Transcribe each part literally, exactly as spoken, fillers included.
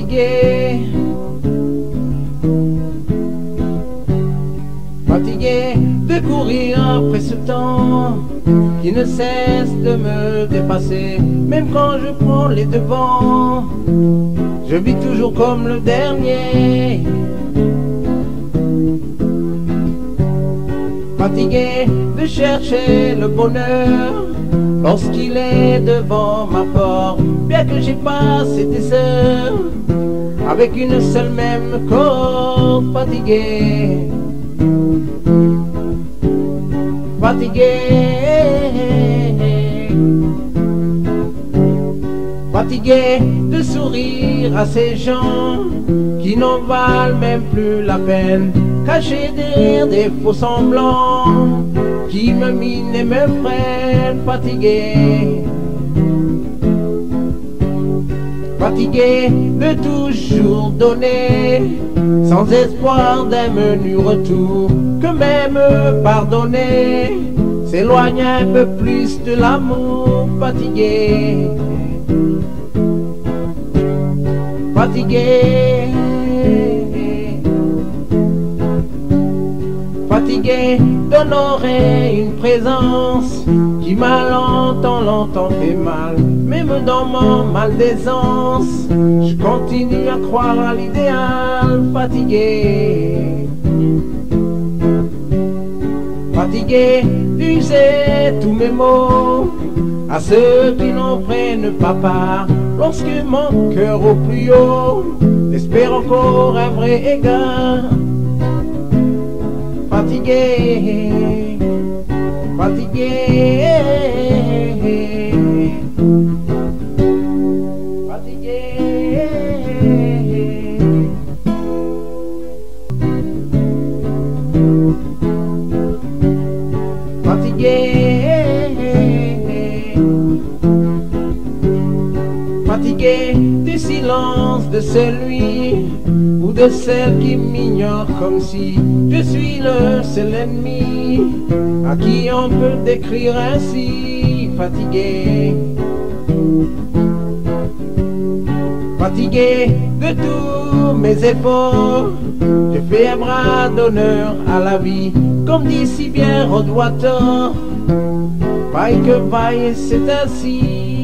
fatigué, fatigué de courir après ce temps qui ne cesse de me dépasser. Même quand je prends les devants, je vis toujours comme le dernier. Fatigué de chercher le bonheur lorsqu'il est devant ma porte, bien que j'ai passé des heures avec une seule même corde. Fatigué, fatigué, fatigué de sourire à ces gens qui n'en valent même plus la peine, cachés derrière des faux semblants qui me minent et me freinent. Fatigué, fatigué de toujours donner sans espoir d'un menu retour, que même pardonner s'éloigne un peu plus de l'amour. Fatigué, fatigué, fatigué d'honorer une présence qui m'a longtemps, longtemps fait mal. Même dans mon mal d'aisance, je continue à croire à l'idéal. Fatigué, fatigué d'user tous mes mots à ceux qui n'en prennent pas part, lorsque mon cœur au plus haut espère encore un vrai égard. Fatigué, fatigué, fatigué, fatigué, fatigué du silence de celui ou de celle qui m'ignore, comme si je suis le seul ennemi à qui on peut décrire ainsi. Fatigué, fatigué de tous mes efforts, je fais un bras d'honneur à la vie, comme dit si bien Rod Water. Vaille que vaille, c'est ainsi.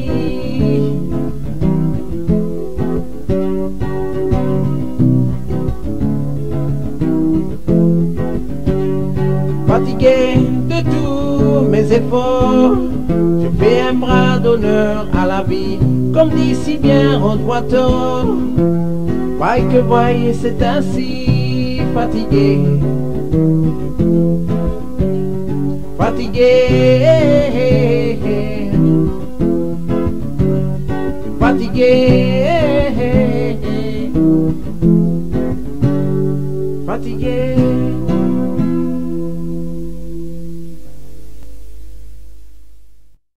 Fatigué de tous mes efforts, je fais un bras d'honneur à la vie, comme dit si bien Rod Water. Vaille que vaille, c'est ainsi. Fatigué, fatigué, fatigué, fatigué.